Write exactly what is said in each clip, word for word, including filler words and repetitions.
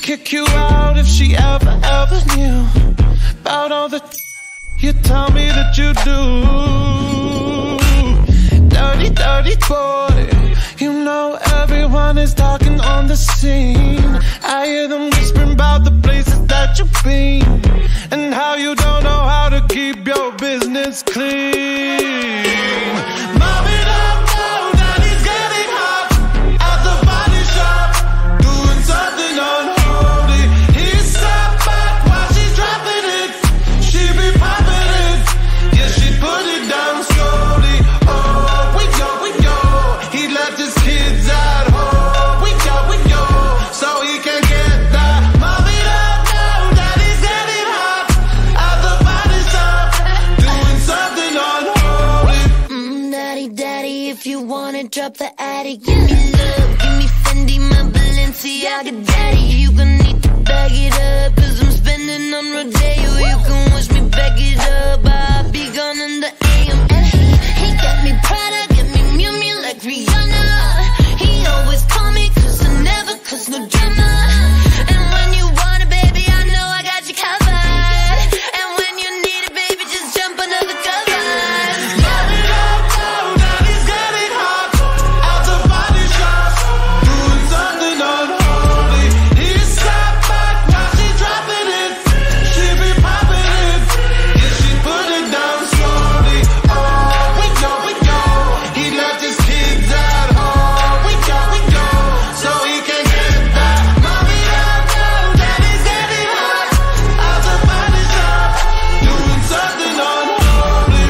kick you out if she ever, ever knew about all the you tell me that you do. Dirty, dirty boy, you know everyone is talking on the scene. I hear them whispering about the places that you've been and how you don't know how to keep your business clean. Mom it up now, daddy's getting hot at the body shop, doing something unholy. He stepped back while she's dropping it. She be popping it, yeah, she put it down slowly. Oh, we go, we go. He left his kids at home. We go, we go, so he can get that. Mom it up now, daddy's getting hot at the body shop, doing something unholy. Mm, daddy, daddy, if you wanna drop the attic, give me love, give me Fendi, my Balenciaga, daddy. You gon' need to bag it up, cause I'm spending on Rodeo. You can wish me back it up, I'll be gone in the A M. And he, he got me Prada, got me Miu Miu like Rihanna. He always call me cause I never cause no drama. And when you want it, baby, I know I got you covered. And when you need it, baby, just jump under the covers. Mom it up now, daddy's getting hot at the body shop, doing something unholy. He stepped back while she's dropping it. She be popping it, yeah, she put it down slowly. Oh, we go, we go. He left his kids at home. We go, we go, so he can get that. Mom it up now, daddy's getting hot at the body shop, doing something unholy.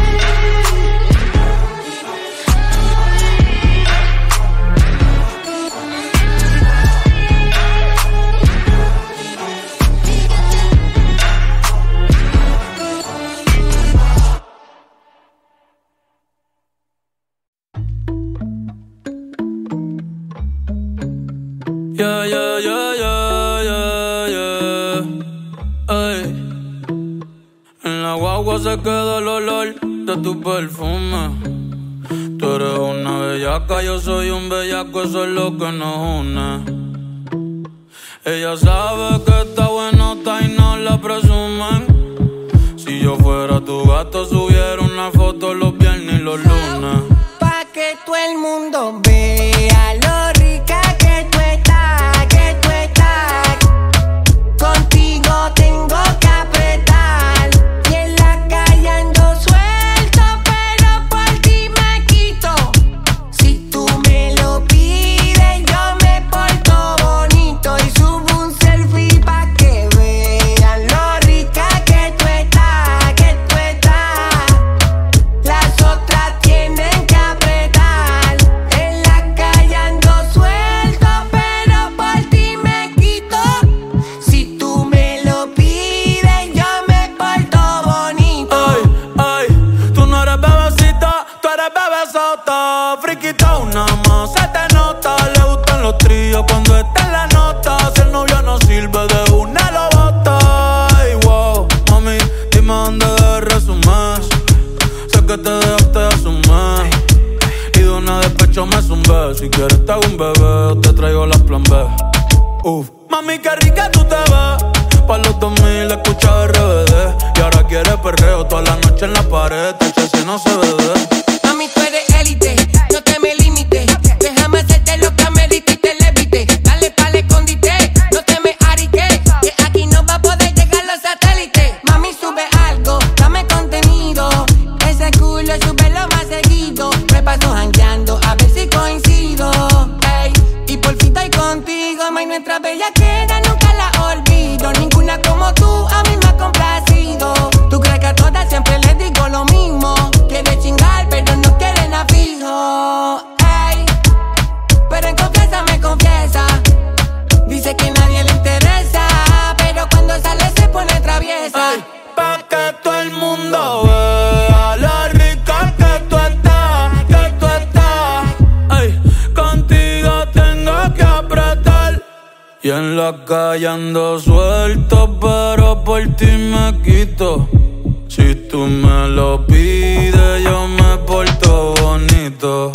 Yeah, yeah, yeah, yeah, yeah, yeah. Ay. En la guagua se queda el olor de tu perfume. Tú eres una bellaca, yo soy un bellaco, eso es lo que nos une. Ella sabe que está buenota y no la presumen. Si yo fuera tu gato, subiera una foto los viernes y los lunes. Pa' que todo el mundo vea lo rica que tú estás, que tú estás. Contigo tengo que apretar y en la calle ando suelto, pero por ti me quito. Si tú me lo pides, yo me porto bonito y subo un selfie pa' que vean lo rica que tú estás, que tú estás. Las otras tienen que apretar. En la calle ando suelto, pero por ti me quito. Si tú me lo pides, yo me porto bonito. Ay, ay, tú no eres bebecita, tú eres bebesota. Friquita, una más se te nota. Le gustan los tríos cuando está en la nota. Si el novio no sirve, de una lo bota. Ay, wow, mami, dime dónde debes resumir. Sé que te dejaste de asumir y de una despecho me zumbé. Si quieres te hago un bebé o te traigo la plan B. Uf. Mami, qué rica tú te ves. Pa' los dos mil escucha R B D. Y ahora quieres perreo toda la noche en la pared. Tache si no se ve de. Mami, tú eres élite, no te me limites. Déjame hacerte lo que me diste y te levite. Dale pa'l escondite, no te me ariques, que aquí no va a poder llegar los satélites. Mami, sube algo, dame contenido. Ese culo súbelo más seguido. Me paso jangueando a ver si coincido. Ey, y por fin estoy contigo, ma, y nuestra bellaquera nunca la olvido. Ninguna como tú a mí me ha complacido. Tú crees que a todas siempre les digo lo mismo. Quiere chingar, pero no quieren a fijo. Ey, pero en confianza me confiesa. Dice que nadie le interesa, pero cuando sale se pone traviesa. Ay, pa' que todo el mundo vea lo rica que tú estás, que tú estás. Ay, contigo tengo que apretar. Y en la calle ando suelto, pero por ti me quito. Si tú me lo pides, yo me porto bonito.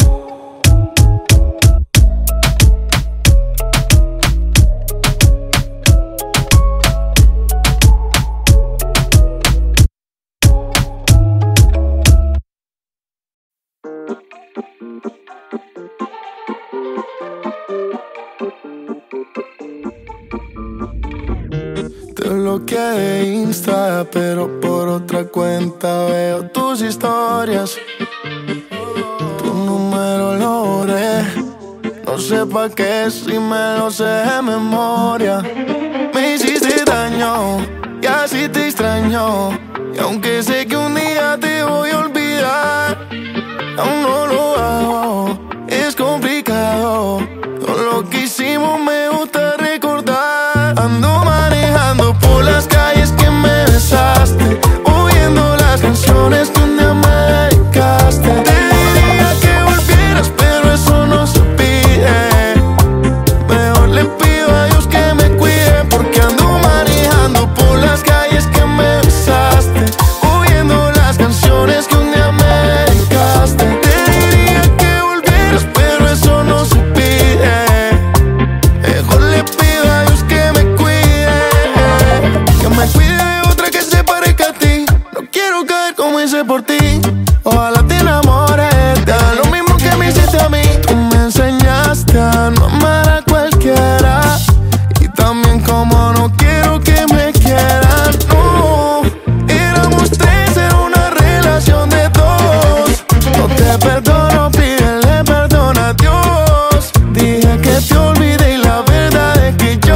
bloqueé de Insta, pero por otra cuenta veo tus historias. Tu número lo borré, no sé pa' qué si me lo sé de memoria. Me hiciste daño y así te extraño, y aunque sé que un día te voy a olvidar, aún no lo hago, es complicado. Todo lo que hicimos me gusta recordar. Ando manejando por las calles que me besaste, oyendo las canciones que un día me dedicaste. Te diría que volvieras, pero eso no se pide. Mejor le pido a Dios que me cuide, porque ando manejando por las calles que me besaste, oyendo las canciones que un día me dedicaste. Te diría que volvieras, pero eso no se pide. Mejor le pido a Dios que me cuide, que me cuide de otra que se parezca a ti. No quiero caer como hice por ti. Ojalá te enamores, te haga lo mismo que me hiciste a mí. Tú me enseñaste a no amar a cualquiera, y también como no quiero que me quieran. No, éramos tres en una relación de dos. No te perdono, pídele perdón a Dios. Dije que te olvidé y la verdad es que yo,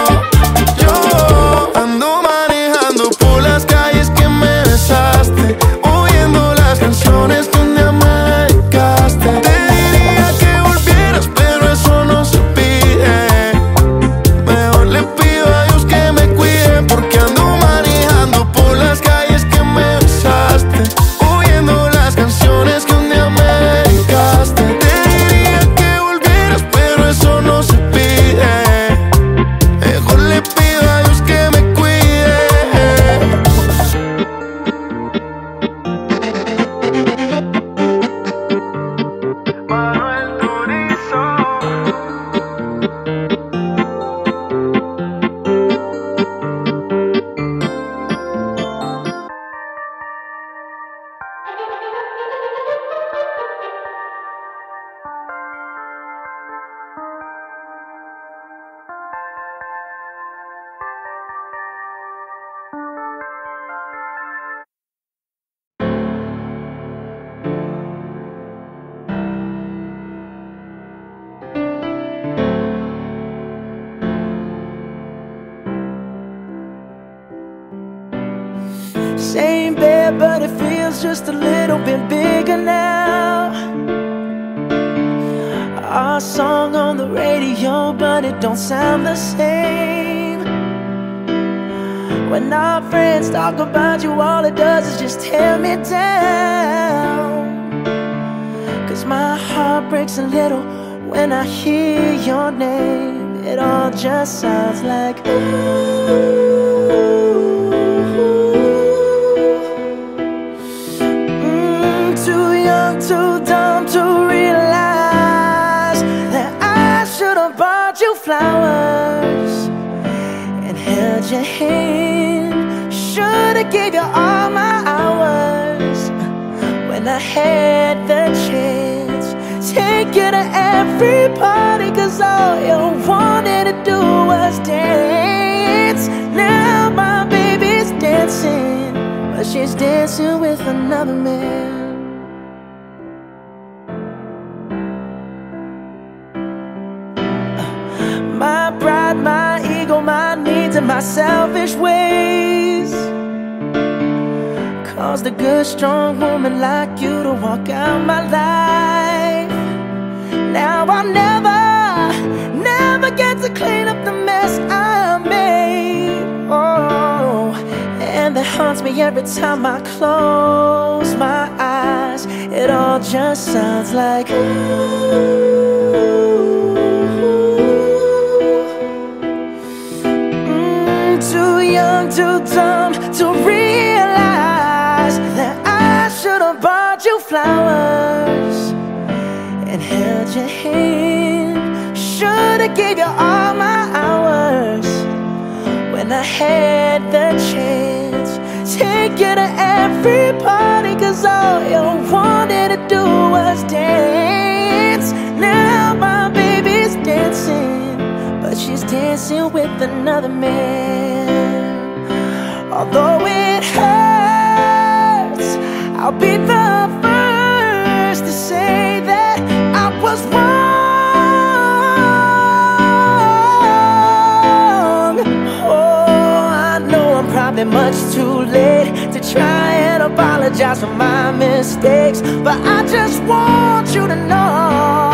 yo ando manejando por las calles que me besaste, oyendo las canciones que un día me dedicaste. Te diría que volvieras, pero eso no se pide. Mejor le pido a Dios que me cuide, porque ando manejando por las calles que me besaste, oyendo las canciones que un día me dedicaste. Te diría que volvieras, pero eso no se pide. Mejor le pido a Dios que me cuide. Manuel Turizo. Same bed, but it feels just a little bit bigger now. Our song on the radio, but it don't sound the same. When our friends talk about you, all it does is just tear me down. Cause my heart breaks a little when I hear your name. It all just sounds like ooh. Too dumb to realize that I should have bought you flowers and held your hand. Should have gave you all my hours when I had the chance. Take you to every party, cause all you wanted to do was dance. Now my baby's dancing, but she's dancing with another man. My pride, my ego, my needs, and my selfish ways caused a good, strong woman like you to walk out my life. Now I'll never, never get to clean up the mess I made. Oh, and that haunts me every time I close my eyes. It all just sounds like ooh. Too young, too dumb to realize that I should have bought you flowers and held your hand. Should have gave you all my hours when I had the chance. Take you to every party, cause all you wanted to do was dance. Now my baby's dancing, but she's dancing with another man. probably much too late to try and apologize for my mistakes, but I just want you to know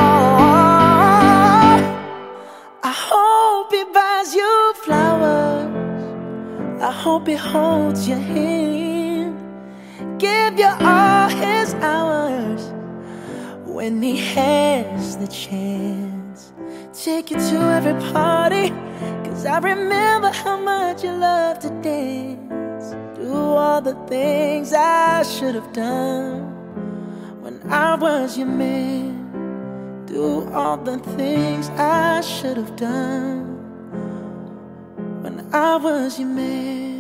I hope he buys you flowers, I hope he holds your hand, give you all his hours when he has the chance. Take you to every party, cause I remember how much you loved to dance. Do all the things I should have done when I was your man. Do all the things I should have done when I was your man.